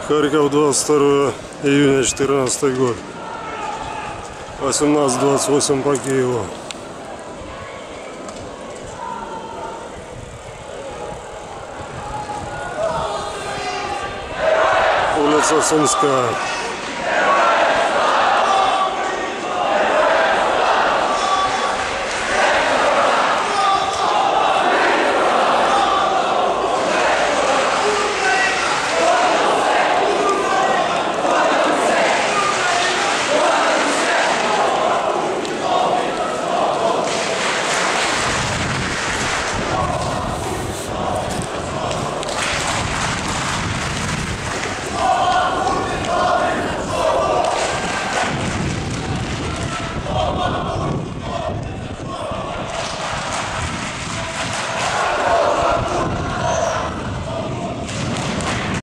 Харьков, 22 июня 2014 год. 18:28 по Киеву. Улица Сумская.